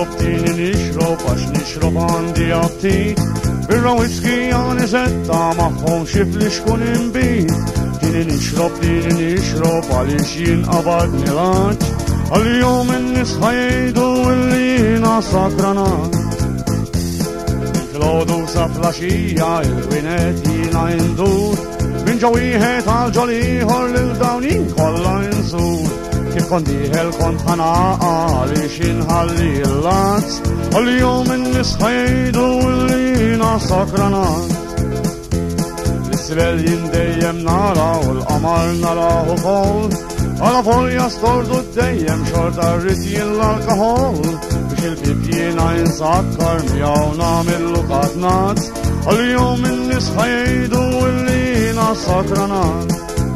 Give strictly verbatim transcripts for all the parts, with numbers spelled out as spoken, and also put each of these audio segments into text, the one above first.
nixrob tini nixrob għax nixrob għandi aptit birra whisky għani setta maħħom xifli xkun imbit tini nixrob tini nixrob għalix jinqabad nilaċ għal-jom in-nis ħajdu illi jina sakranat fil-ħodu sa flaxija il-winet jina indur min ġawiħet għal-ġoliħor lil-dawnin kolla insur kif kondiħel kont ħanaqa li xinħalli l-lazz għal-jom in-nis ħajdu illi jina sakranat l-sibel jindejjem nara u l-qamar nara u kol għala folja stordu d-dejjem xorta rritjien l-alkohol biex il-pipjina jinsakkar mijaw namillu katnat għal-jom in-nis ħajdu illi jina sakranat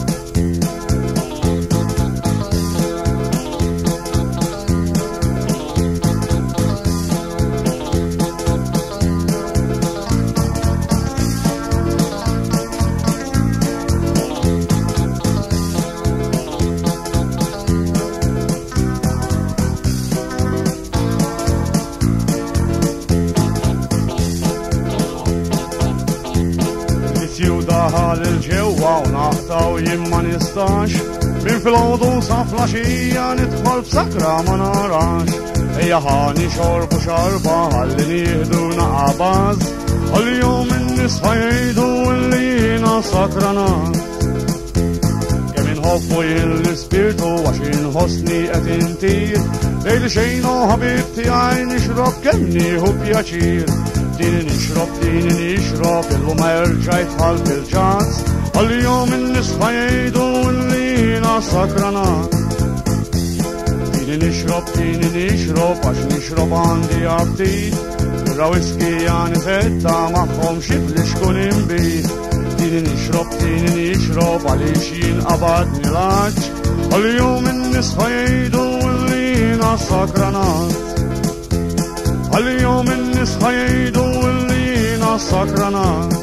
daħal il-ġewa u naqtaw jimma nistax min fil-ħodu sa flaxija nidħol b'sakra ma narax ejja ħani xorbu xarba għalli nieħdu naqabaz għal-jum in-nis ħajdu illi jina sakranat kemm inħobbu jien l-ispirtu għax inħossni qed intir lejli xejn u ħabib tiegħi nixrob kemm nieħu pjaċir Dini nixrob, dini nixrob, illu ma jerġa' jitħall fil-ġazz għal-jom in-nis ħajdu illi jina sakranat Dini nixrob, dini nixrob, għax nixrob għandi aptit birra whisky għani setta maħħom xifli xkun imbit Dini nixrob, dini nixrob, għalix jinqabad nilaġġ għal-jom in-nis ħajdu illi jina sakranat għal-jom in-nis ħajdu illi jina sakranat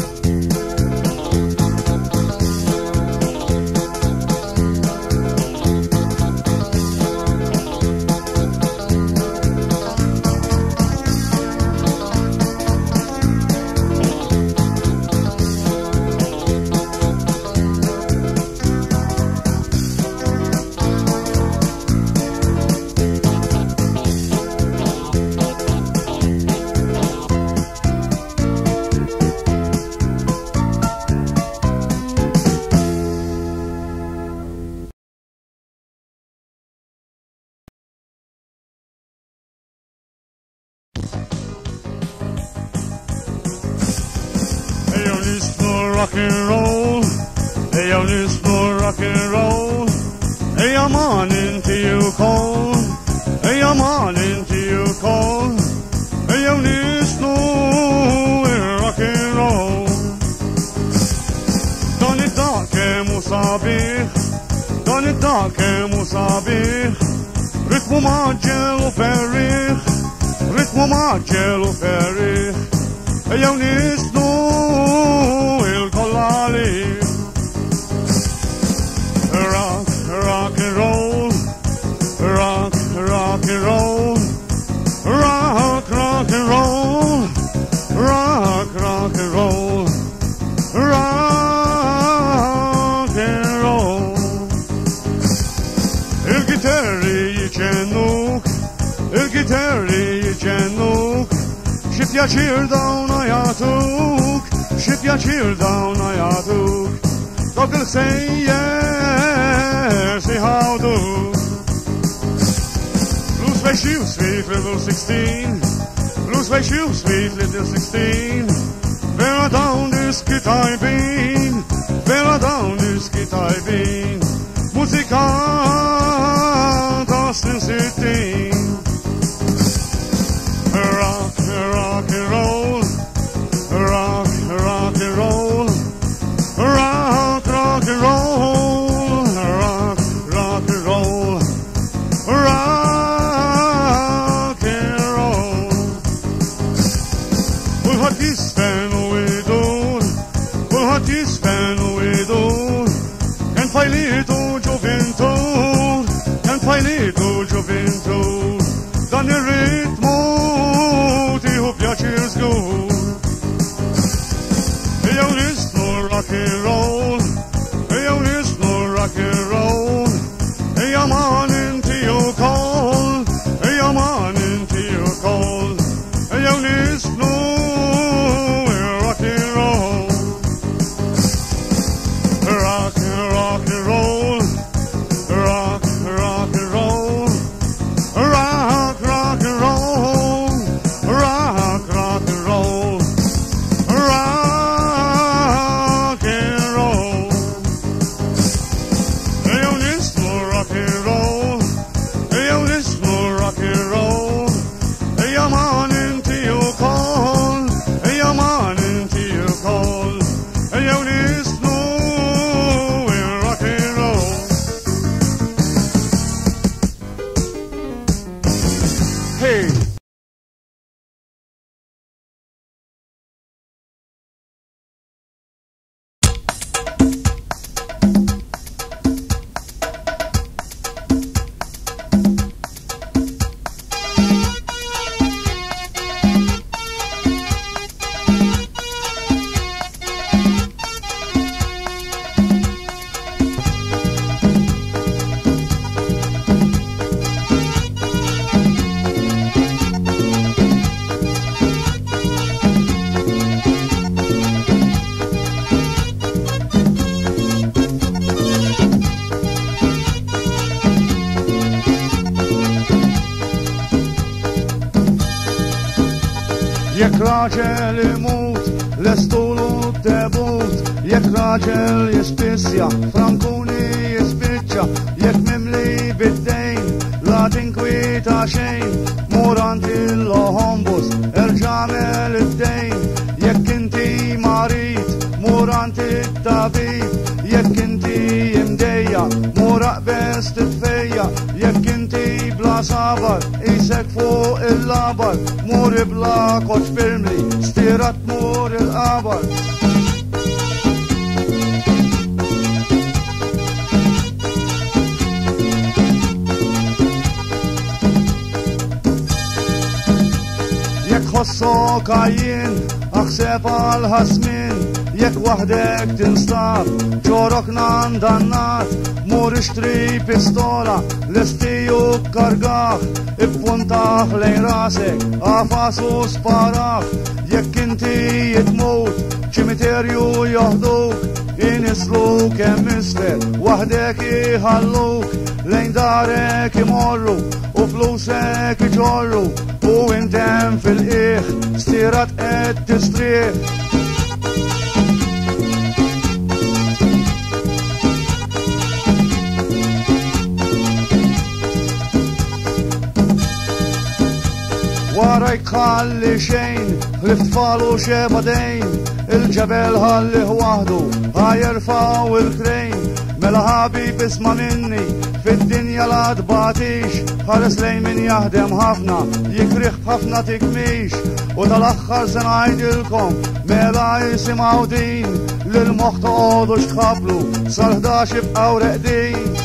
rock and roll, hey yo nisnu rock and roll, hey I'm on into you cold, hey I'm on into you cold, hey yo nisnu rock and roll. Dan id-dak kemmu sabiħ, dan id-dak kemmu sabiħ, ritmu maġġel u ferriħ, ritmu maġġel u ferriħ, hey yo nisnu Rock, rock and roll, rock, rock and roll, rock, rock and roll, rock, rock and roll, rock and roll. Il-gitarri jiġennuk, il-gitarri jiġennuk, xi pjaċir dawna jagħtuk, xi pjaċir dawna jagħtuk. Dawk il-sejjer si ħawdu Blue space shoes, sweet little sixteen Blue space shoes, sweet little sixteen Vera dawn diski tajbin Vera dawn diski tajbin Musika ta' snin sittin Rock, rock and roll Rock, rock and roll Rock, rock and roll, rock, rock and roll, rock and roll. Kulħadd jisfen u jdur, kulħadd jisfen u jdur, kan fajlitu ġuventud, kan fajlitu ġuventud. Hey! Jek raġel imut, l-estulu debut, jek raġel jispissja, frankuni jispiċċa, jek mimli bid-dejn, la tinkwita xejn, murant il-loħombus, erġamel id-dejn, jek inti marit, murant it-tabib, jek inti imdejja, muraq best it-fejja, jek inti bla sabar, isek fuq il-labar, muri bla koċ firmli, stirat mur il-qabar. Jek ħossok għajjin, aħseb għal-ħasmin, jek wahdek tinstab, ġorok nandannat, mur ixtri pistola, l-estiju kargaħ, ippuntaħ lejn rasek, għafasu sparaħ, jekk inti jitmut, ċimiterju joħduk, inisluk hemm isfel, wahdek iħalluk, lejn darek imorru, u flusek iġorru, u intem fil-qiegħ, stirat qed tistrieħ. Wara jkalli xejn, l-iftfalu xebadejn, il-ġebel ħallih wahdu, ħajerfaw il-krejn, mela ħabib isma minni, fid-dinja la tbatix, ħares lejn min jaħdem ħafna, jikriħ b'ħafna tikmix, u tal-axħar se ngħidilkom, mela jisimaw din, lil-moħħ toqgħodu x'tħabblu, sal-ħdax ibqgħu reqdin.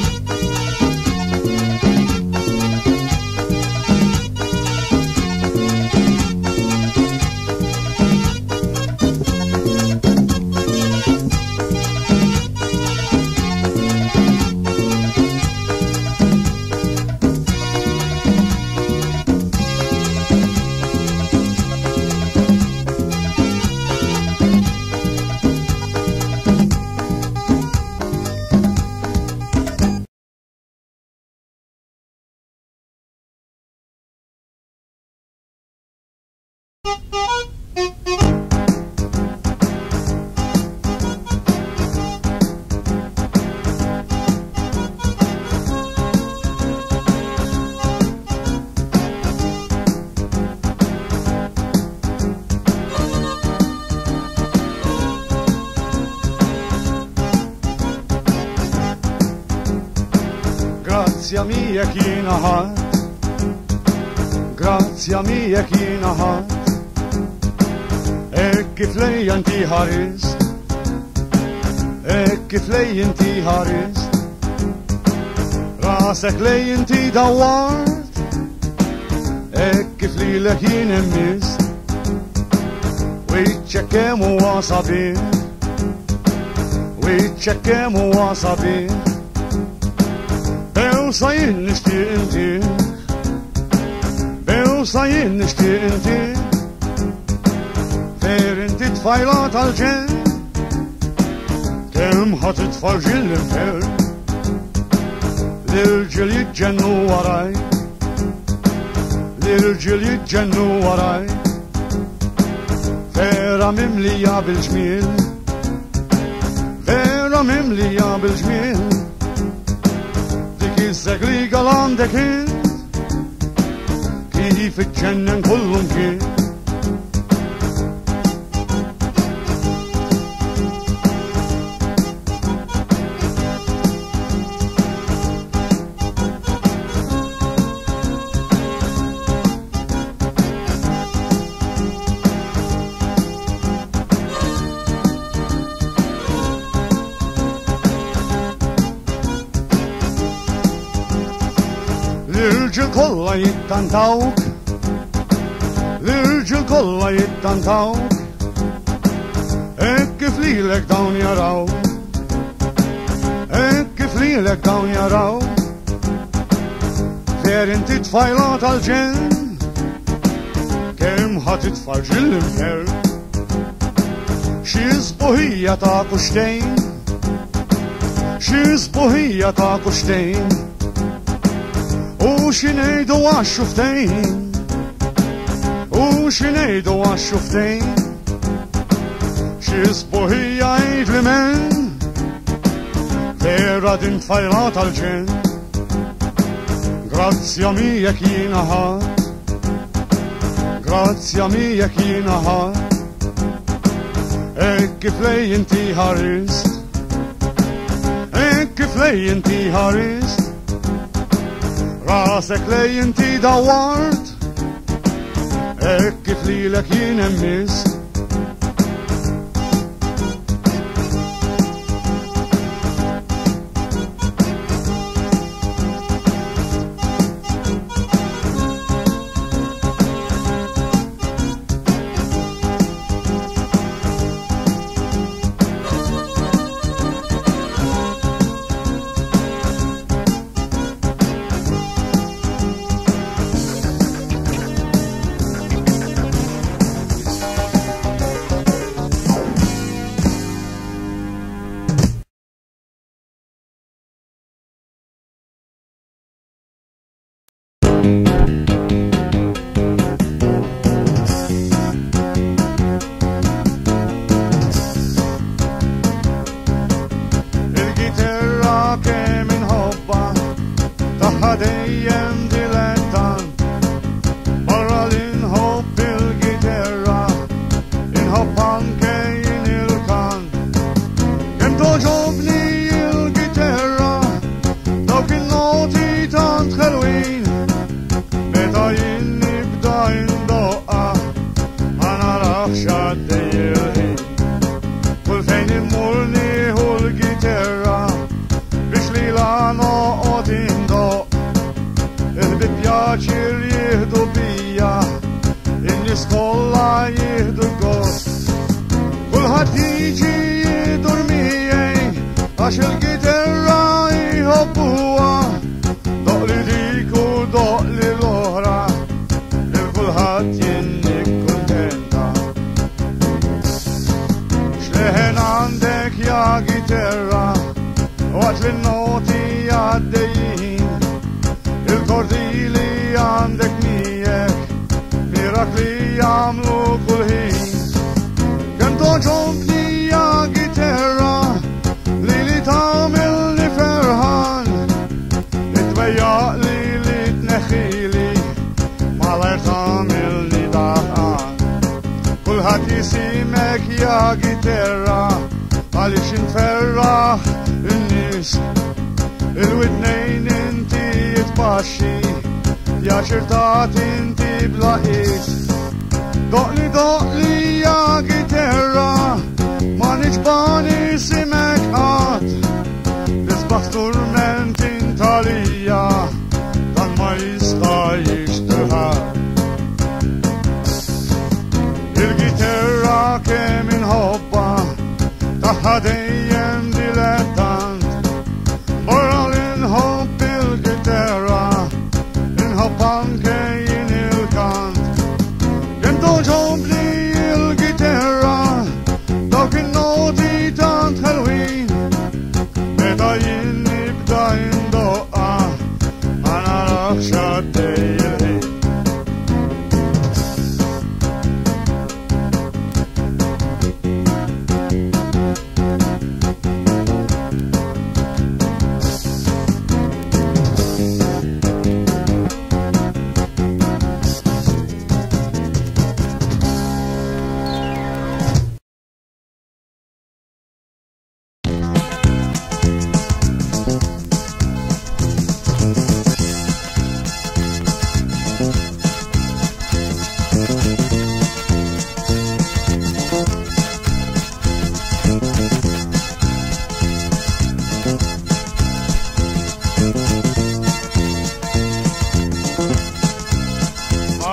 Grazzja mija kiena ħadd, grazzja mija kiena ħadd, hekk kif lejja inti ħarist, hekk kif lejja inti ħarist, rasek lejja inti dawwart, hekk kif lilek jien immist, wiċċek kemm huwa sabiħ, wiċċek kemm huwa sabiħ. Sajin nishtiq inti, bew sajin nishtiq inti, fer inti tfajla tal-ġen, kem ħat tfalġil l-infer, l-irġil jitġennu waraj, l-irġil jitġennu waraj, vera mimlija bil-ġmiel, vera mimlija bil-ġmiel, Issek li għal-għandek int, kif iċċennen kullum kien. kolla jittantawk, l-irġil kolla jittantawk, ek kif lilek dawn jaraw, ek kif lilek dawn jaraw, fer inti tfajla tal-ġen, kem ħat itfarġ l-imker, xizbuħija ta' kuxtejn, xizbuħija ta' kuxtejn, u xinejdu għax-xuftejn, u xinejdu għax-xuftejn, xizbuħija id li men, vera din tfajla tal-ġen, grazzja mijek jina ħat, grazzja mijek jina ħat, ek kif lej inti ħarist, ek kif lej inti ħarist, rasek lej inti dawart, ek kif lilek jien emmist. Dejjem dilettant, barra l-inħobb il-giterra, inħobb anke jien il-kant. Kem toġobni il-giterra, dawk il-noti tant ħelwin, meta jien nibda indoqqa, ma narax għaddej il-ħin. Kull fejn immur nieħu l-giterra, biex li la noqgħod indoqqa. Il-bipjaċir jihdu bija, in-nis kolla jihdu gost. Kulħadd jiġi jidur miegħi, għax il-giterra jħobbuha. Doqli dik u doqli l-oħra, il-kulħadd jinni kuntenta. X'leħen għandek ja giterra, waqt li n-noti għaddejjin, il-kordili għandek mijek, mirakli jagħmlu kull ħin. Kemm toġobni ja giterra, li li tagħmilni ferħan, itweyyaq li li tneħħili, malajr tagħmilni daħqan. Kulħadd jisimek ja giterra, għaliex inferraħ in-nies, il-widnejn inti jitbaxxi, ja xirtat inti blaqis. Doqli doqli ja giterra, ma niġbani simek qatt, nisbaħ strument intalija, dan ma jista' jixtieħ. Il-giterra kemm inħobba, taħħa dejjem dilettant, barra l-inħobb il-giterra, inħobb anke jien il-kant. Kemm toġobni il-giterra, dawk in-noti tant ħelwin, meta jien nibda indoqqa, ma narax għaddej il-ħin.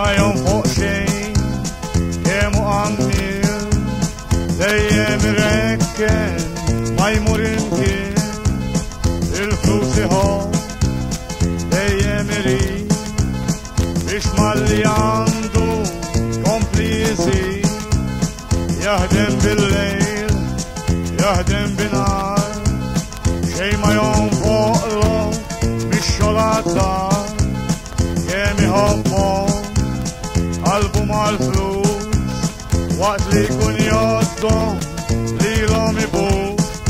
jom fuq xejn kemm hu għammil dejjem irekken ma jmur imkien il-flus iħobb dejjem irid biex malli għandu kompli jżid jaħdem bil-lejl jaħdem bin-nar xejn ma jonfoqlu mix-xogħol għad-dar kemm iħobbhom qalbu mal-flus waqt li jkun jgħoddhom lilhom ibus.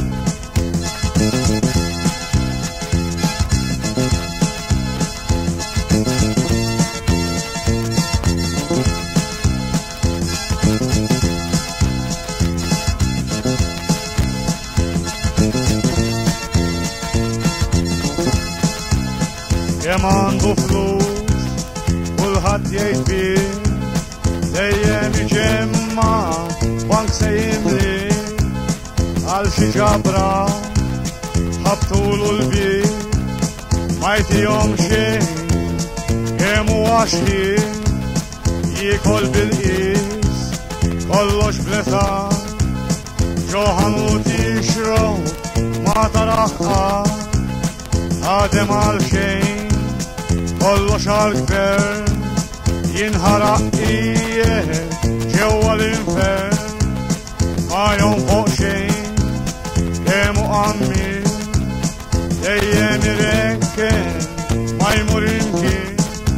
Kemm għandu flus, kulħadd jgħid bih, dejjem iġemma bank se jimli għal xi ġabra ħabtulu l-bit ma jtihom xejn kemm huwa xħin jiekol bil-qis kollox bl-età ġo ħanut jixrob ma taraħ qatt ħadem għal xejn kollox għal-gvern jinħaraq qiegħed ġewwa l-infern ma jonfoq xejn kemm hu għammil dejjem irekken ma jmur imkien.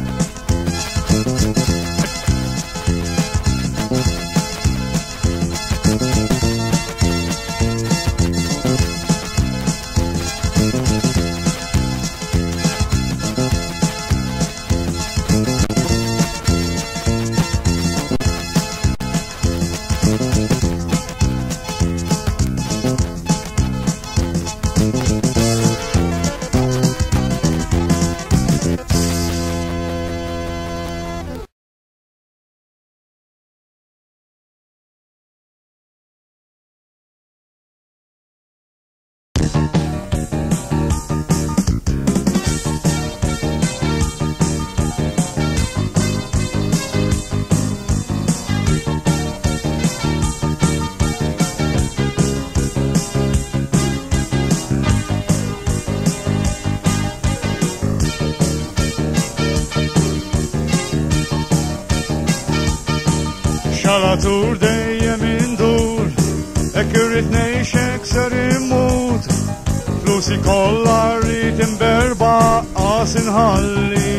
Xalatur dejjem indur, hekk irrid ngħix hekk ser immut, flusi kollha rrid imberba' qas inħalli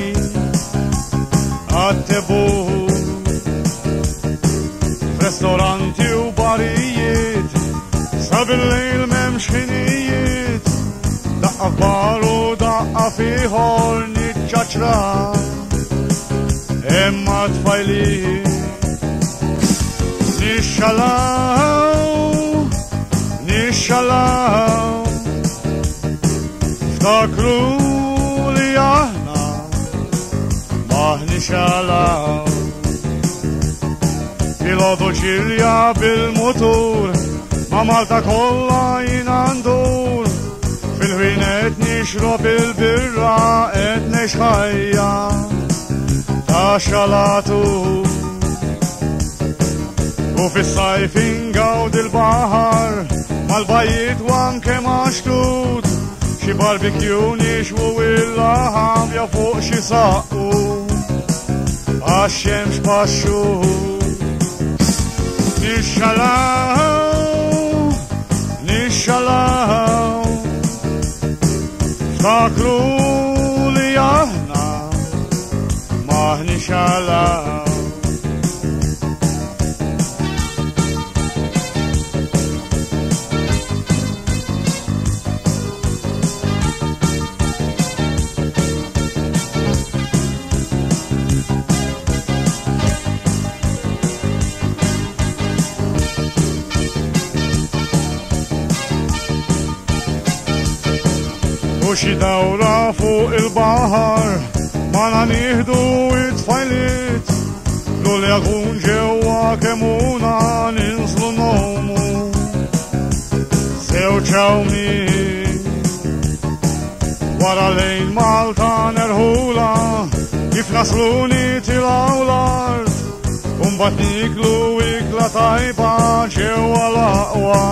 għat-tebut f'restoranti u barijiet sa bil-lejl m'hemmx ħinijiet daqqa f'bar u daqqa f'ieħor niċċaċra imma tfajliet nixxalaw, nixxalaw, ftakru li aħna maħniex għalaw. Filgħodu ġirja bil-mutur, ma' Malta kollha jien ndur, fil-ħin qed nixrob il-birra qed nexħajja ta' xalatur. U fis-sajf ingawd il-baħar mal-bajjiet u anke maxtut xi barbecue nixwu il-laħam ja fuq xi saqqu għax-xemx paxxut. Nixxalaw, nixxalaw, ftakru li aħna maħniex għalaw. U xi dawra fuq il-baħar ma nieħdu it-tfajliet lul jagun ġewwa kemuna ninslu nomu sew ċawmi wara lejn Malta nerħula kif nasluni tilaw l-art Umbat niklu ikla tajba ġewa l-aqwa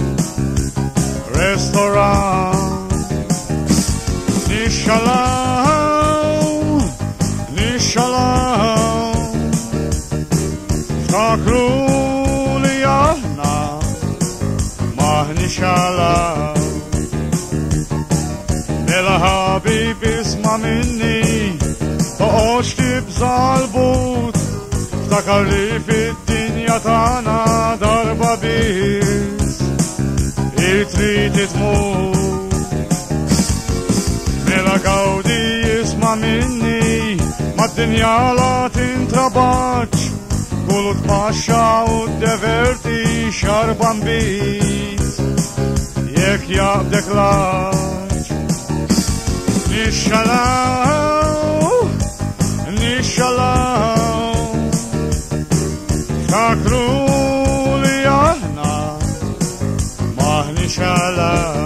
Restaurant Nixxalaw, nixxalaw Ftakru li aħna maħni xalaw Mela ħabib isma minni Toqoċ tibza l-but Ftakar li fid-dinja tana darba bis Il-trid titmut Mela gawdi isma minni Mad-dinja la tintrabaċ Kullu tpaxxa u d-diverti xarban bis Jek jaqbdek laċ Nixxalaw, nixxalaw Ftakru li aħna maħni xalaw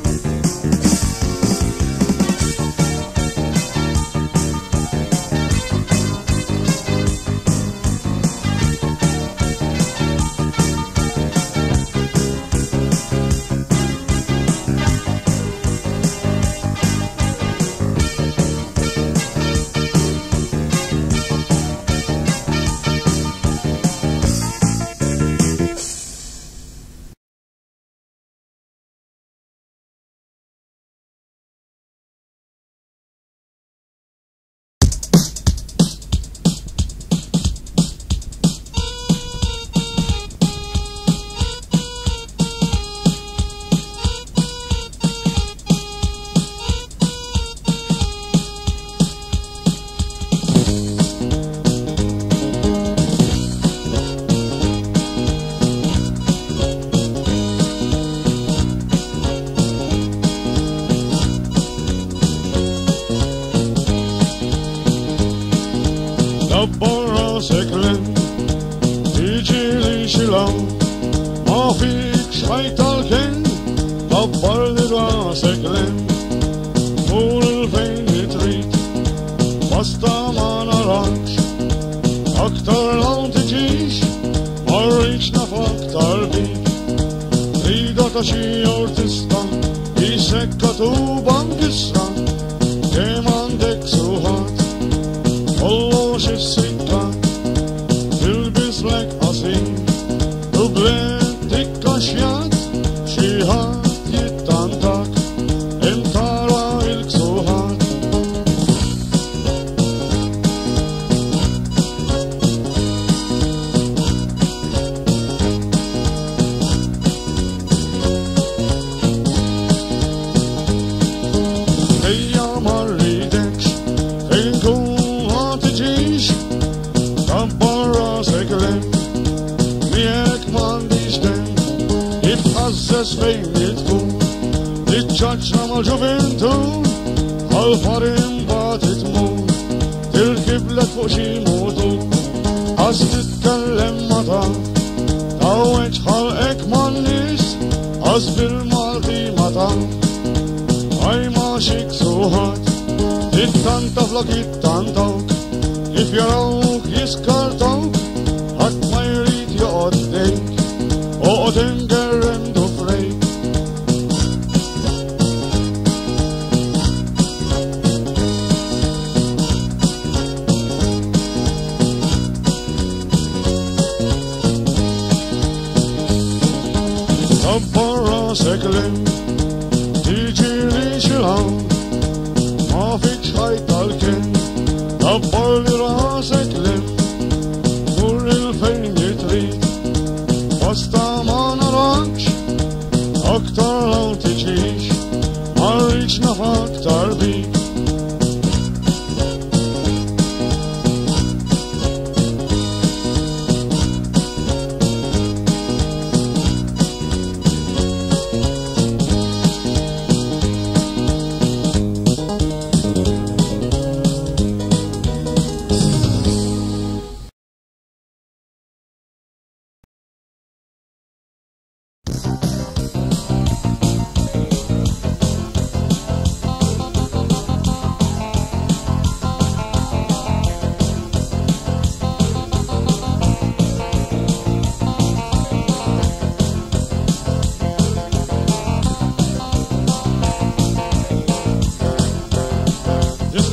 Dabbar rasek lem, tiġi li xilaw Ma fik xħajt tal-ken, dabbar li rasek lem Mur il-fejn jitrit, basta ma narakx Aktar law tiġix, marriċ naf aktar bik Rida ta' xi artista, jisekka tu bankista Kem għandek suħat Kollox is-sikka tilbislek qasin U bled tikkaxjat xi ħadd jittantak imtara il-ksuħat Ejja ma rridekx fejn kun Dabbar rasek lem, miegħek m'għandix dem Jitħazzes fejn jitkun, tiċċaċċa mal-ġuventu Għal-farim bat itmur, tilkiblet fuq xi mutur Għas titkellem ma taf, tawweġ ħalqek man-nies Għas bil-Malti ma taf, għaj ma xik suħat Tittanta flok jittantawk If jarawk jiskartawk, ħadd ma jrid joqgħod dejk, oqgħod ingerrem du frejk. Dabbar rasek lem, tiġi li xilaw, ma fikx ħajt tal-kien Dabbar li rasek lem, mur il-fejn jitrit Basta ma narakx, aktar law tiġix Marriċ naf aktar bik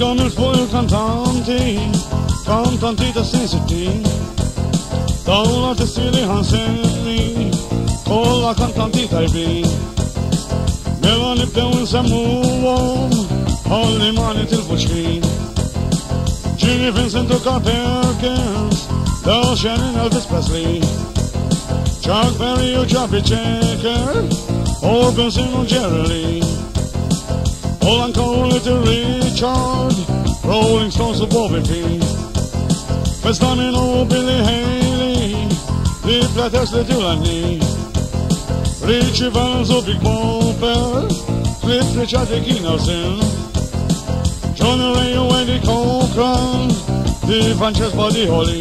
għamilt fuq il-kantanti, kantanti ta' sin sittin, dawn l-artisti li ħansemmi, kolla kantanti tajbin. Mela nibdew nsemmuhom, ħalli ma nitilfu x'ħin. Ginny Vincent u Carl Perkins, Del Shannon, Elvis Presley, Chuck Berry u Chubby Checker, Orbison u Jerry Lee, Olan Cole, Little Richard, Rolling Stones u Bobby P, Festamino u Billy Haley, The Platters li Tulani, Richie Valens u Big Bopper, Cliff Richard e Keenerson, John Ray u Eddie Cochran, The Frances Buddy Holly.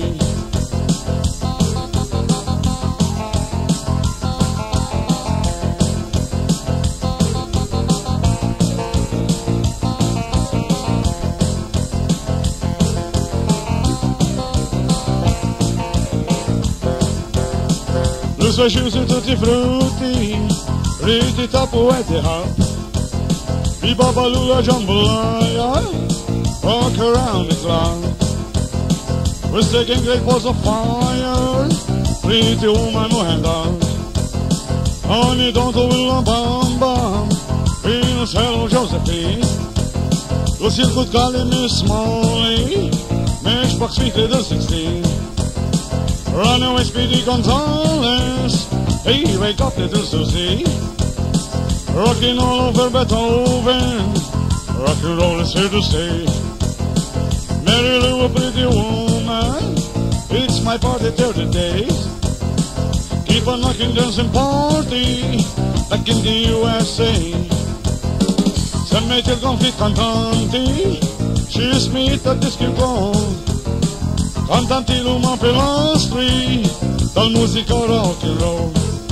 Specials tutti frutti, riti tapu e hop. Bi babalula jambalaya, rock around the clock. We're taking great balls of fire, riti woman who hand out. Honey don't go in la bamba, Venus hello Josephine. Lo circuit calli Miss Molly, Matchbox Sweet Little sixteen. Runaway Speedy Gonzales, hey, wake up little Susie. Rocking all over Beethoven, rock and roll is here to stay. Mary Lou, a pretty woman, it's my party thirty days. Keep on knocking, dancing party, back in the U S A. Semmejt il-konflitt kantanti, xi smit ta' diski wkoll. Kantanti l-huma pilastri tal-mużika rock and roll.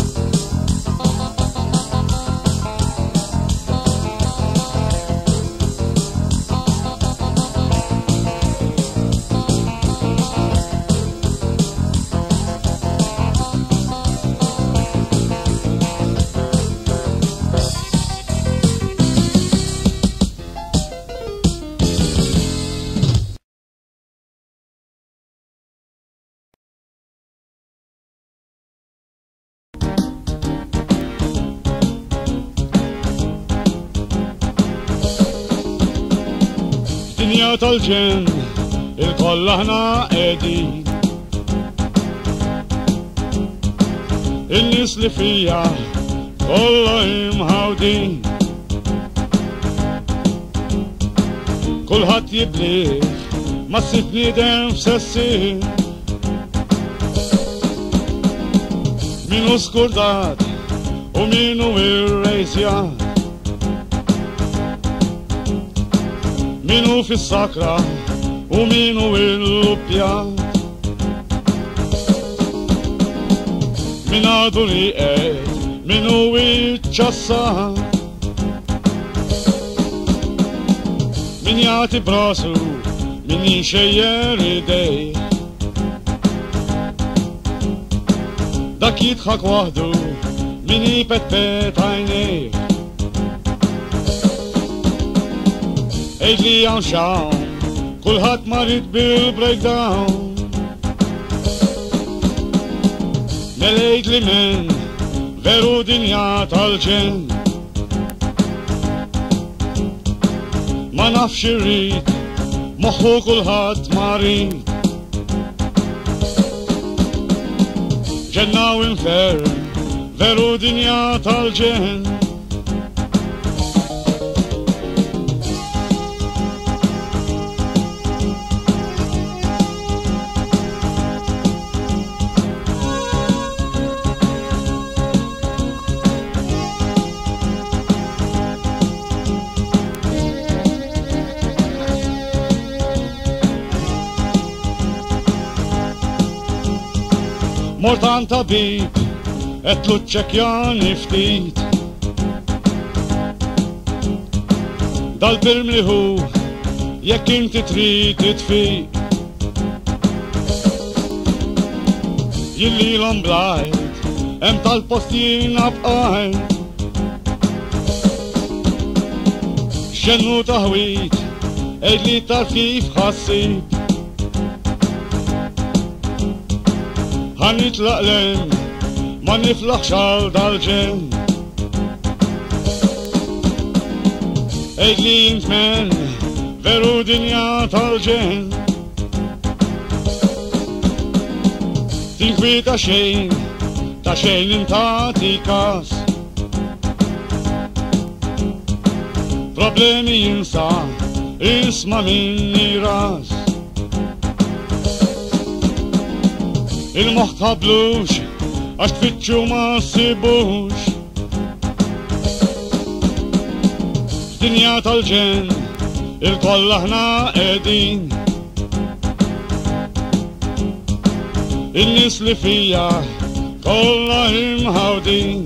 Dinja tal-ġen, il-kolla ħna qegħdin. In-nies li fija kollha imħawdin. Kulħadd jibliħ ma ssib bniedem f'sessin. Minu skurdat u minu irrejsjat. Minu fis-sakra u minu il-lupjat. Min għadu li qed, minu iċċassat. Min jagħti brasu, min jixejjer idej. Dak jidħak waħdu, min jipetpet għajnej. Ejd li għan xawn, kulħadd marit bil-breakdown. Nel-ejd li men, veru dinja tal-ġen. Ma nafx irrid, moħħu kulħadd marit. Ġenna u infern, veru dinja tal-ġen. Mortan tabib, et luċċekjan iftit. Dal-pirm liħu, jekk inti trid titfiq. Jilli l-omblajt, em tal-postin abqajt. Xennu taħwit, eid li tarf kif ħassib ħan nitlaqlem ma niflaħx għal dal-ġen eid li jintmen veru dinja tal-ġen tinkwi ta' xejn ta' xejn intati kas problemi jinsa isma minni ras il-moħ tablux għax tfittxu ma sibux dinja tal-ġen il-koll aħna edin il-nis li fija kolla imħawdin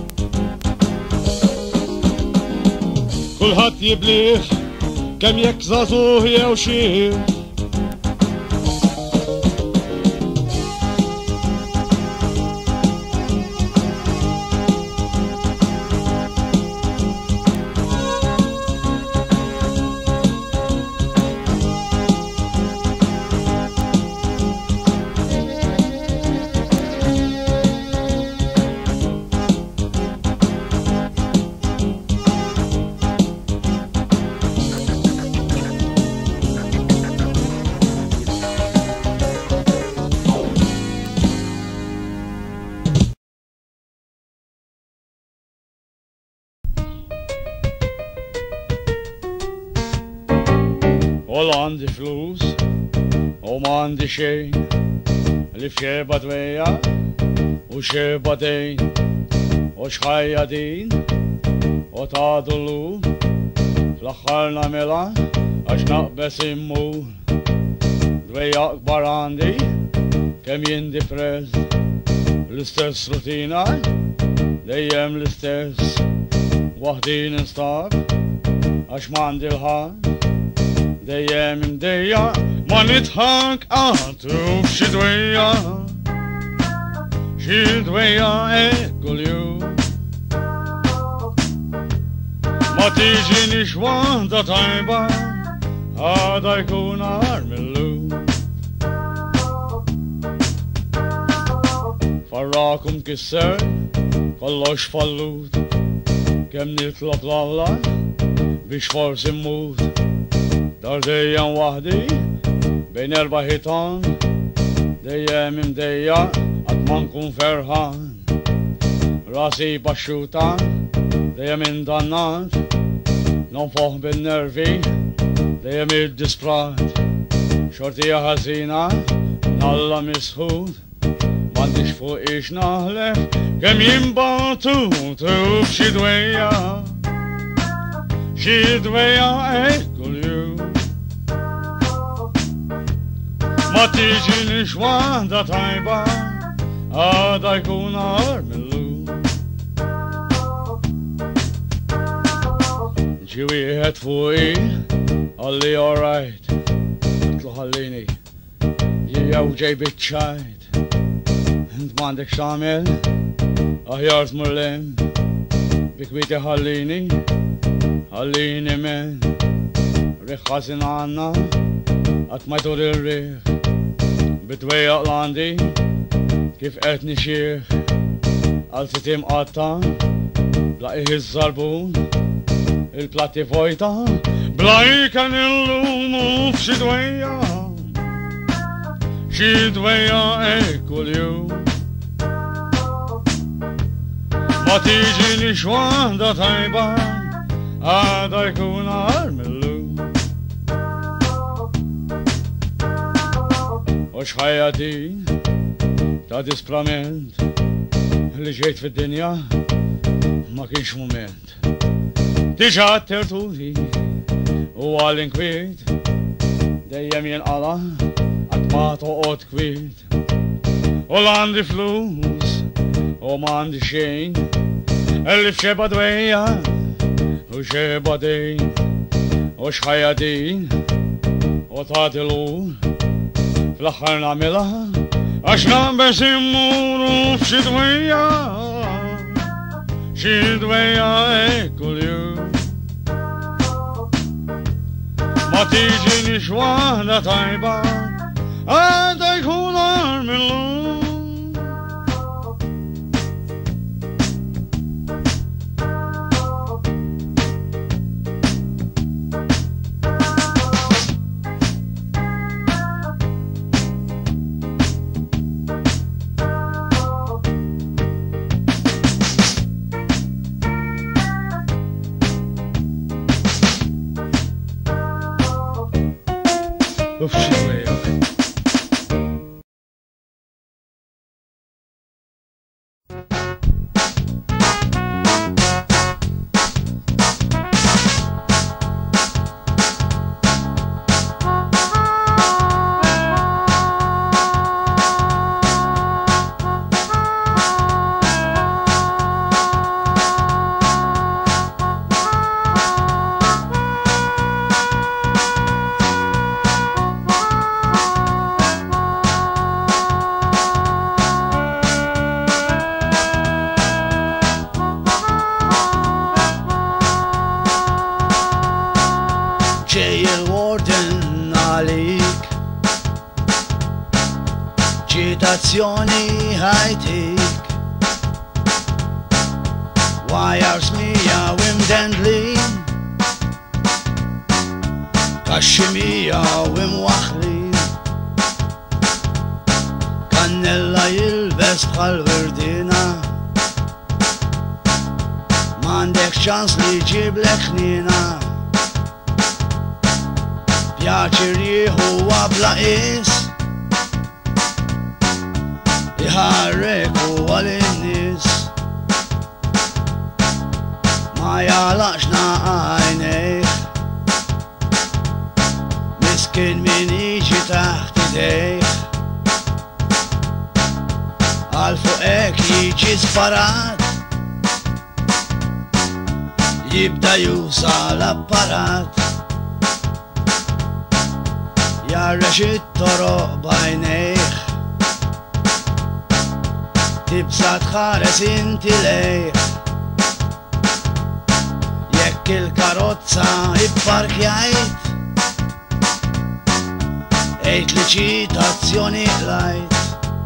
kulħadd jibliħ kemm jekk żagħżugħ jew xieh Wol għandi flus u m'għandi xejn li f'xeba dwejja u xeba dejn u xħajja din u tagħdu llum fl-aħħar nagħmilha għax naqbes immur dwejja kbar għandi kemm jien depress l-istess rutina dejjem l-istess waħdin instab għax m'għandi l-ħar dejjem imdejja ma nitħak għatu f'xi dwejja xi dwejja hekk kuljum ma tiġinix waħda tajba għada jkun aħar mill-lum farrakum kisser kollox fallut kemm nitlob l-Alla biex forsi mmut dar dejjem waħdi bejn erba' ħitan dejjem imdejja qatt ma nkun ferħan rasi baxxuta dejjem indannat nonfoħ bin-nervi dejjem id-disprat xortija ħażina nalla misħud m'għandix fuq ix naħlef kemm jinbatut f'xi dwejja xi dwejja hekk kuljum ma tiġinix waħda tajba għada jkun aħar mill-lum ġi wieħed fuqi għalli alright għatlu ħallini jew ġej biċċajt int m'għandek x'tagħmel aħjar tmur lem bikwieti ħallini ħallini men riħ ħażin għandna qatt ma jdur ir-riħ bitwejjaq l-għandi kif qed nixieħ għal sitim qatta blaqih iż-żarbun il-platti vojta blajkan illum u f'xi dwejja xi dwejja hekk kuljum ma tiġinix waħda tajba għada jkun aħar mill-lum u xħajja din ta' disprament li ġejt fid-dinja ma kienx mument diġà tertuli u għall-inkwiet dejjem jinqala qatt ma toqgħod kwiet u l-għandi flus u m'għandi xejn li f'xeba dwejja u xeba dejn u xħajja din u tagħti lur fl-aħħar nagħmilha għax naqbes immuru f'xi dwejja xi dwejja hekk kuljum ma tiġini xwaħda tajba għada jkun għar mill-lum. Oof, shit, wait, wait. ġej il-warden għalik, ċitazzjoni ħajtik, wires mija u imdendlin, kaxxi mija u imwaħlin, kannella jilbes bħal wirdina, m'għandek ċans li jġiblek ħnina, pjaċir jieħu għabla is, iħarrek u għal-innis, ma jalaqxna għajnejh, miskin min iġi taħt idejh, għal fuqek jiġi sparat, jibda jusa l-apparat, jarrex it-toroq bajnejh, tibsa tħares inti lejh, jekk il-karozza ipparkjajt, ejt li ċitazzjoni qlajt,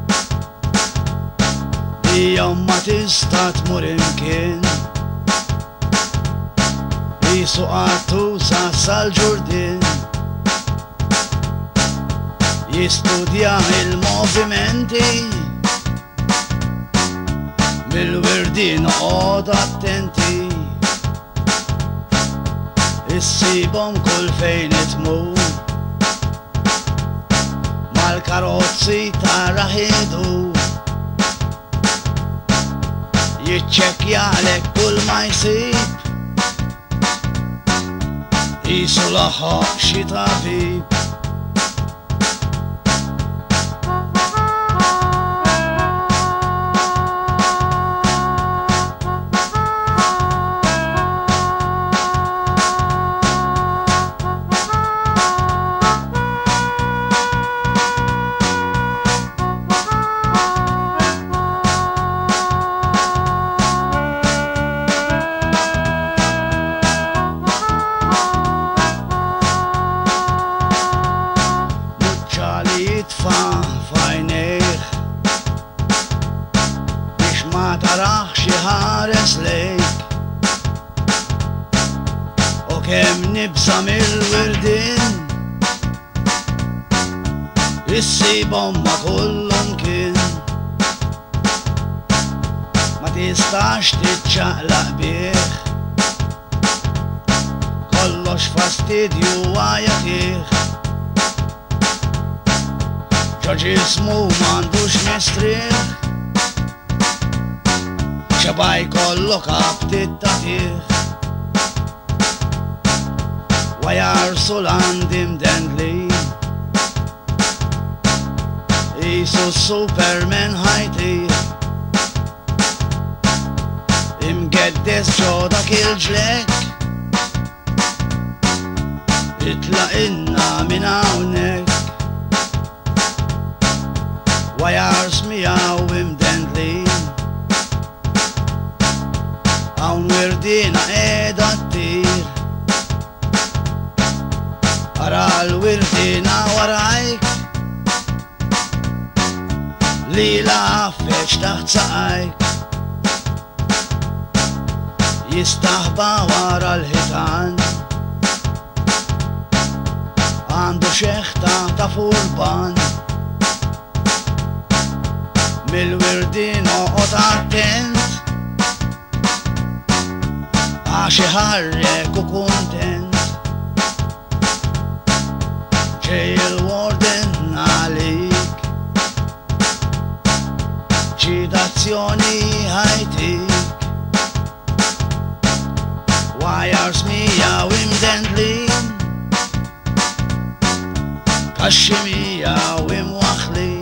dijom ma tista tmur imkien, jisu għattusa sal-ġurdin, jistudja il-movimenti, mil-wirdin oqgħod attenti, issibhom kull fejn itmur, mal-karozzi tara ħidu, jiċċekkjalek kull ma jsib, qisu laħħaq xi tabib. Jitfa fajnejh biex ma tarax xi ħares lejk, u kemm nibsa mill-wirdin, issibhom ma kullhom kien, ma tistax tiċċaqlaq bih, kollox fastidju għajatih, ġismu m'għandux mistrieħ, xabaj kollok abtit tatih, wajarsu l-għandi mdendlin, jisu Superman ħajtih, imgeddes ġodak il-ġlek, itlaq inna minn hawnhekk, wires miegħu imdendlin, hawn wirdina qiegħda ttir, ara li la feċ taħt saqajk jistaħba wara l-ħitan għandu xeħta ta' furban mil-wirdin oqgħod attent għax iħarrek u kuntent ġej il-warden għalik ċitazzjoni ħajtik wires mija u imdendlin kaxxi mija u imwaħlin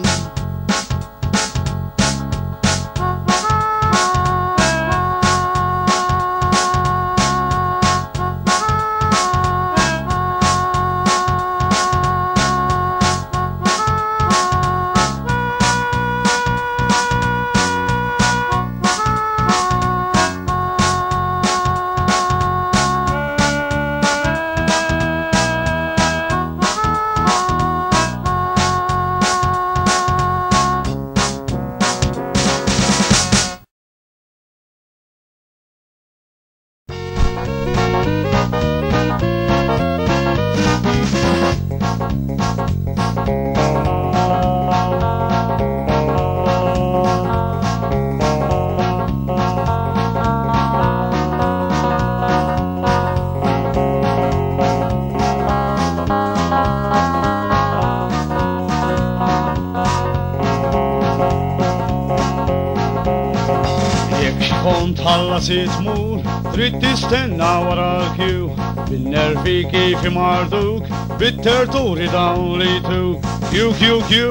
kont ħallasit mur, trid tistenna wara l-kju, bin-nervi kif imarduk, bit-terturi dawn li tuk, kju kju kju,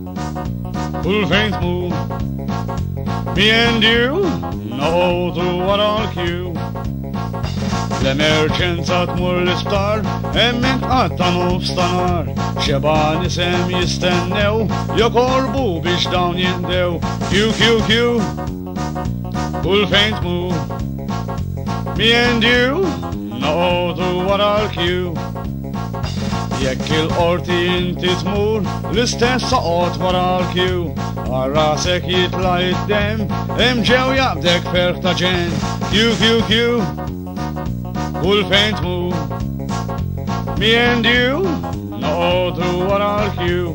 kull fejn tmur. Me and you, noqogħdu wara l-kju. L-emerġenza tmur l-isptar, hemm intqatta nofs ta' nar, xeban isem jistennew, jokorbu biex dawn jindew, kju kju kju. Kull fejn tmur. Me and you, noqogħdu wara l-kju. Jekk il-qorti inti tmur, l-istess soqgħod wara l-kju. Għar-rasek jitla' id-dem, hemm ġew jaqbdek ferħ ta' ġen. Kju kju kju. Kull fejn tmur. Me and you, noqogħdu wara l-kju.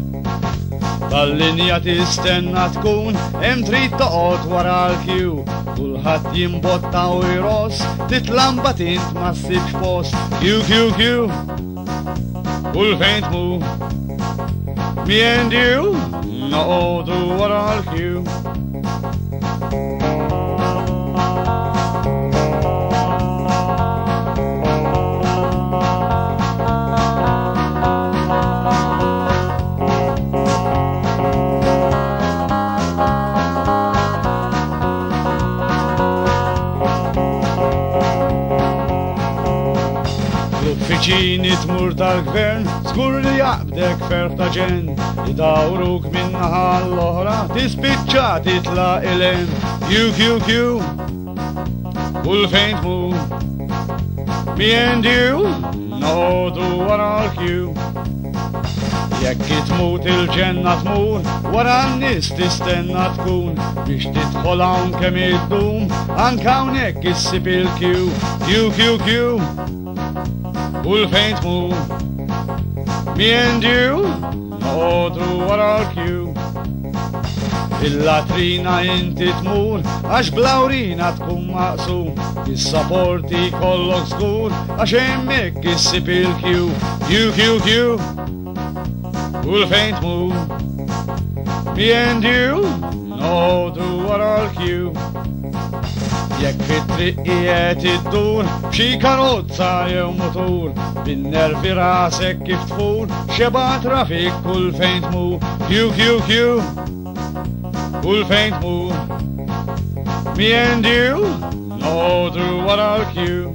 Tal-linja tistenna tkun, hemm trid toqgħod wara l-kju. Kulħadd jimbotta u jross, titlamba tint ma ssibx post. Kju kju kju. Kull fejn tmur. Me and you, noqogħdu wara l-kju. Uffiċini tmur tal-gvern, skur li jaqbdek ferħ ta' ġen, idawruk minnaħa l-oħra, tispiċċa titla' il-en. Kju kju kju. Kull fejn tmur. Me and you, noqogħdu wara l-kju. Jekk tmut il-ġenna tmur, wara n-nies tistenna tkun, biex tidħol hawn kemm iddum, anke hawnhekk issib il-kju. Kju kju kju. Kull fejn tmur. Me and you, noqogħdu wara l-kju. Il-latrina inti tmur, għax blawrina tkun maqsum, is-saporti kollok żgur, għax hemmhekk issib il-kju. Kju kju kju. Kull fejn tmur. Me and you, noqogħdu wara l-kju. Jekk fit-triq qiegħed iddur, xi karozza jew mutur, bin-nervi rasek kif tfur, xeba trafik kull fejn tmur. Kju kju kju. Kull fejn tmur. Me and you, noqogħdu wara l-kju.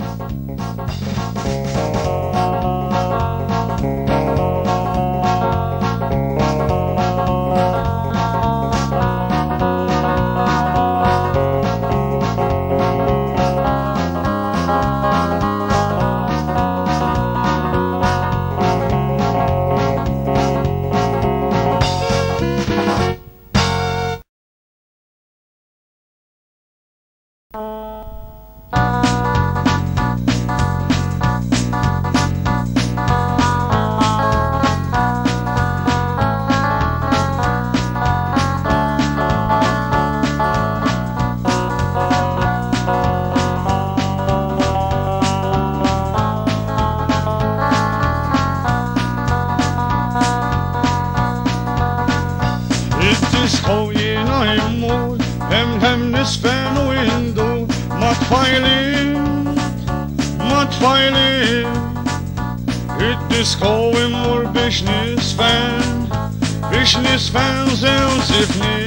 id-disko jina immur, hem hem nisfen u indur, ma tfajli, ma tfajli. Id-disko immur biex nisfen, biex nisfen zewzifni.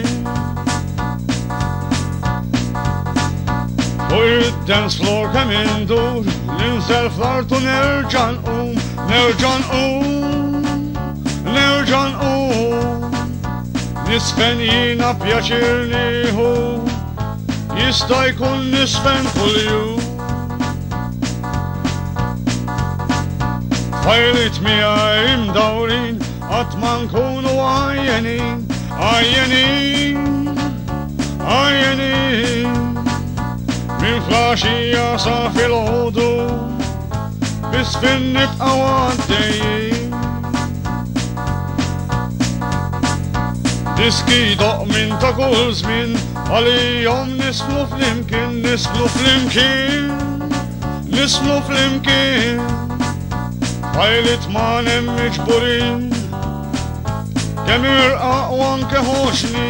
Fuq id-dance floor kem indur, ninsel fl-artu nerġan um, nerġan um, nerġan um. Nisfen jina pjaċir nieħu, jista' jkun nisfen kuljum. Fajlit miegħi imdawrin, qatt ma nkunu għajjenin, għajjenin, għajjenin. Min flaxija sa fil-ħodu, bis fin-nibqgħu għaddejjin. Diski doq min ta' kull żmien, għalihom nisflu flimkien, nisflu flimkien, nisflu flimkien. Fajlit ma nemmiġ burin, kemm irqaq u anke ħoxni.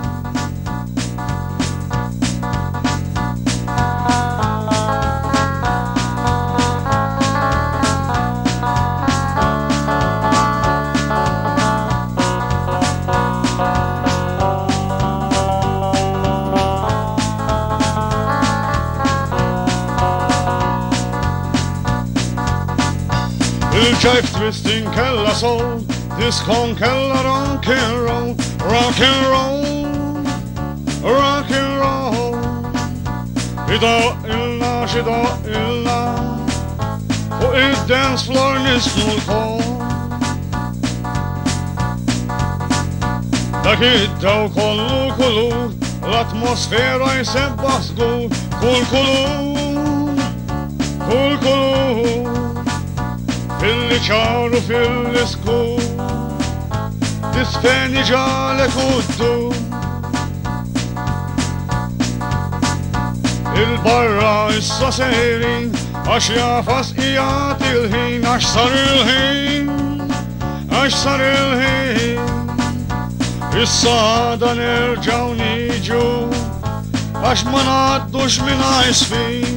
Il-ġajf twisting kella soul, diskon kella rock and roll, rock and roll, rock and roll. Xidoq ilna, xidoq ilna, fuq id-dance floor nisnu l-kol. Dak id-daw kollu kulur, l-atmosfera jsebba żgur, kull kulur, kull kulur. Fil-li ċaru fil-isku, disfeni ġalek uddu. Il-barra issa sejrin, għax jafas ijat il-ħin, għax sar il-ħin, għax sar il-ħin. Issa għada nerġaw niġu, għax ma naddux minn għajsfin.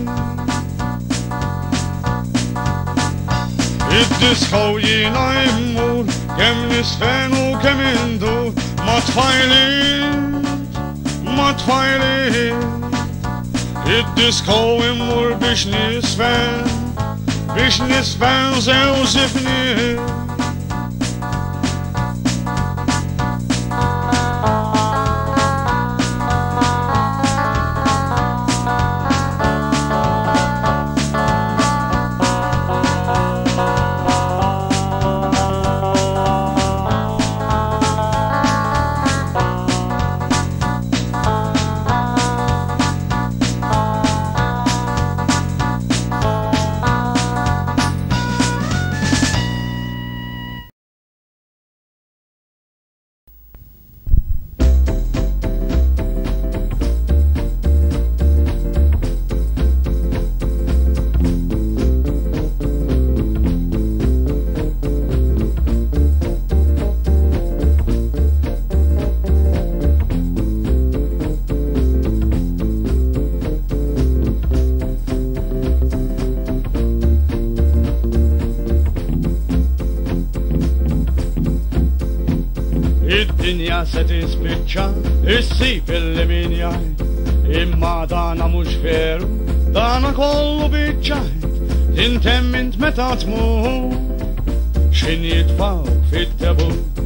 Id-disko jina immur, kem nisfen u kem indur, ma tfajlit, ma tfajlit. Id-disko immur biex nisfen, biex nisfen zewzifni. Id-dinja se tispiċċa, issib illi min jgħid, imma dana mhux veru, dana kollu biċċajt, tintemm int meta tmur, x'in jitfawk fit-tebut.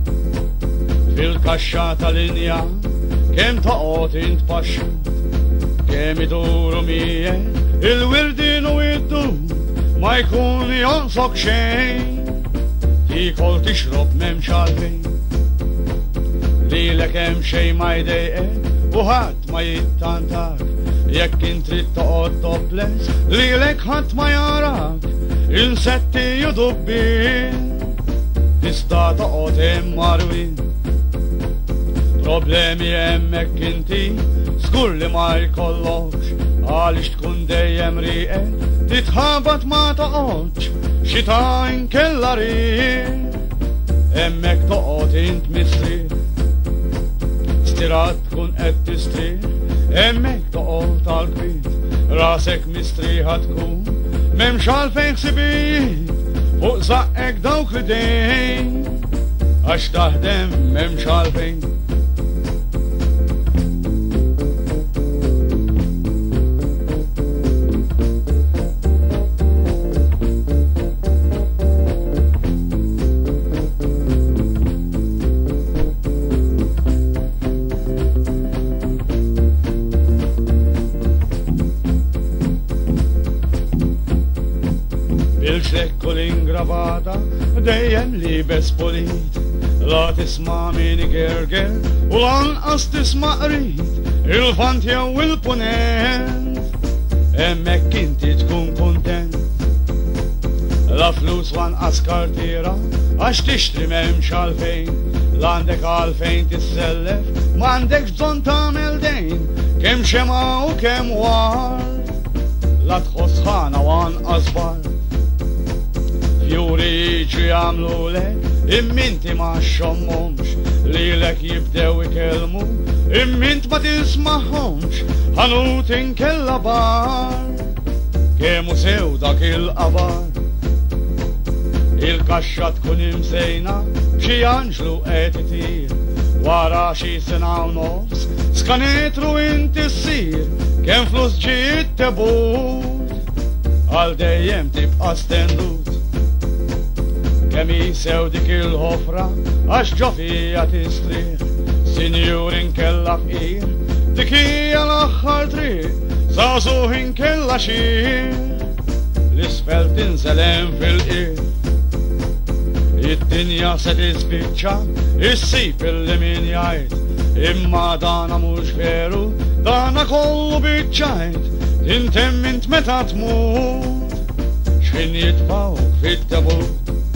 Fil-kaxxa tal-inja, kemm toqgħod int paxxut, kemm iduru miegħek il-wirdin u id-dud, ma jkun jonqsok xejn, tikol tixrob m'hemmx għalfejn. Lilek hemm xejn ma jdejqek u ħadd ma jittantak, jekk int trid toqgħod topless, lilek ħadd ma jarak, insetti u dubbi, tista' toqgħod hemm marwin. Problemi hemmhekk inti, żgur li ma jkollokx, għaliex tkun dejjem rieqek, titħabat ma toqgħodx, xi ta' inkella riq, hemmhekk toqgħod int mistriq. Sira tkun qed tistrih, hemmhekk toqgħod tal-kwiet, rasek mistrieħa tkun, m'hemmx għalfejn ħsibijiet, fuq saqqek dawk l-idejn, għax taħdem m'hemmx għalfejn. Il-xekku l-ingravata dejjem libes polit, la tisma' min igerger u lanqas tisma' qrid, il-vant jew il-punent, hemmhekk inti tkun kuntent. La flus wanqas kartiera għax tixtri m'hemmx għalfejn, l-għandek għalfejn tissellef, m'għandekx bżonn tagħmel dejn, kemm xema u kemm war, la tħoss ħana wanqas bar. Fjuri jiġu jagħmlulek, imminti ma xommhomx, lilek jibdew ikellmu, immint ma tisma'homx, ħanut inkella bar, kemm hu sew dak il-qabar. Il-kaxxa tkun imsejna b'xi anġlu qed itir, wara xi sena u nofs, skanetru inti ssir, kemm flus ġiet tebut, għal dejjem tibqa' stendut. Kemm jisew dik il-ħofra, għax ġo fija tistrieħ, sinjur inkella fqir, dik hija l-aħħar triq, żagħżugħ inkella xir, l-isfel tinżelem fil-qir. Id-dinja se tispiċċa, issib illi min jgħid, imma dana mhux veru, dana kollu biċċajt, tintemm int meta tmut, x'kien jitfawk fit-tabut.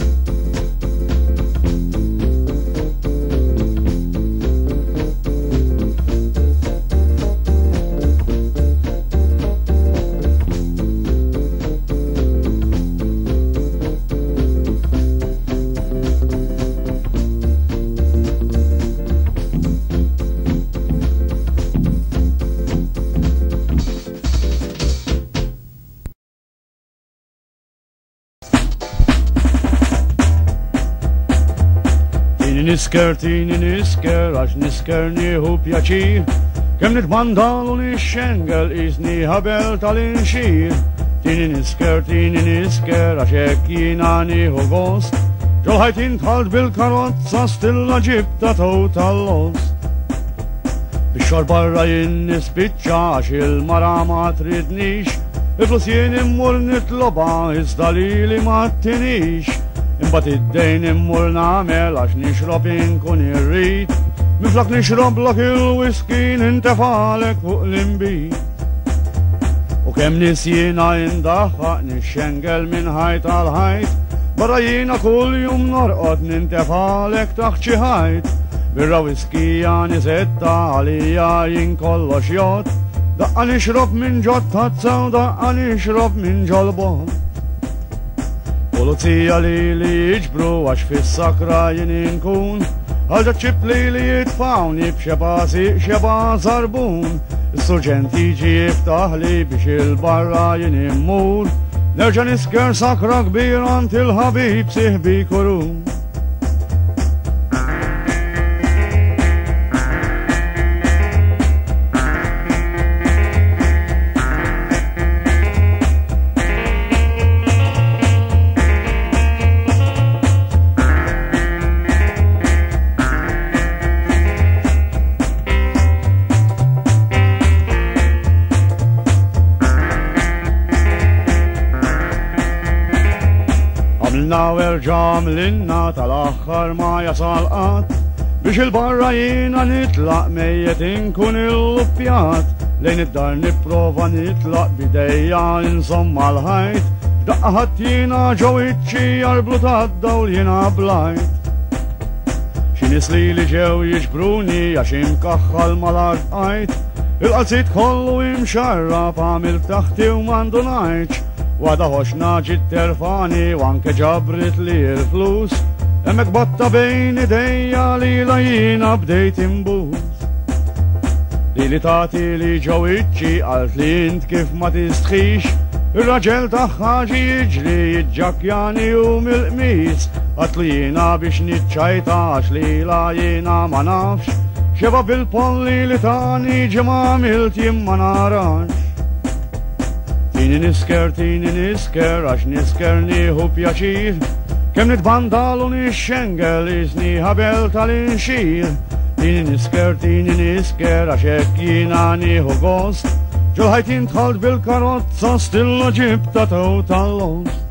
Nisker tini nisker, għax nisker nieħu pjaċir, kemm nitmandalu nixxengel isni ħabel tal-inxir. Tini nisker, tini nisker, għax hekk jiena nieħu gost, ġol intħalt bil-karozza stilla ġibta tow tal-lost. Bix-xogħol barra jien nispiċċa għax il-mara ma tridnix, il-flus jien immur nitloba iżda lili ma tinix. Imbat id-dejn immur nagħmel għax nixrob inkun irrid, minflok nixroblok il-whisky nintefalek fuq l-imbit. U kemm nies jiena indaħħaq nixxengel minn ħajt għal ħajt, barra jiena kull jum norqod nintefalek taħt xi ħajt. Birra whisky nisetta għalija jien kollox jgħod, daqqa nixrob minn ġod tazza u daqqa nixrob minn ġolbot. Pulizija li li jiġbru għax fis-sakra jien inkun, għalġa ċib li li jitfawni b'xeba siq xeba zarbun. Is-surġent jiġi jiftaħ li biex il-barra jien immur, nerġa' nisker sakra kbir għand il-ħabib siħbi kurun. Nawel ġam l-inna tal-axħar ma jasal qatt, biex il-barra jiena nitlaq mejjet inkun il-luppjat, lejn id-dar nipprova nitlaq bidejja insomma l-ħajt, daqqa ħadd jiena ġew iċċi jarblu tad-dawl jiena blajt. Xi nies li li ġew jiġbruni għax imkaħħal mal-art qajt, il-qalzit kollu imxarrab għamil taħti u m'għandu ngħidx. Wada ħoxna ġit terfani u anke ġabrit li l-flus, emmek botta bejn idejja li la jina bdejt imbus. Li li tati li ġowiċċi għalt li int kif ma tistħix. Ir-raġel taħħa ġi jiġri jiġġakjani u mil-qmis. Għatlu jina biex nitċajta għax li la jina ma nafx. Xeba bil-polli li tani ġema għamilt jimma narax. Tini nisker, tini nisker, għax nisker nieħu pjaċir. Kem nitbandalu nixxengel iżni ħabel tal-inxir. Tini nisker, tini nisker, għax hekk jina nieħu gost. Ġolħajt intħalt bil-karozza stilla ġibta taw tal-lost.